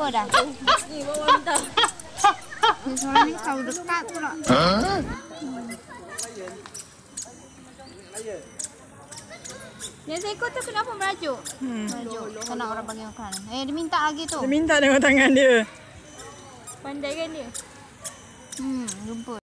apa dah? Ni bawa dah. Suara ni kau dekat pula. Yang seekor tu kenapa merajuk? Merajuk. Kau nak orang bagi makan. Dia minta lagi tu. Dia minta dengan tangan dia. Pandai kan dia? Jumpa.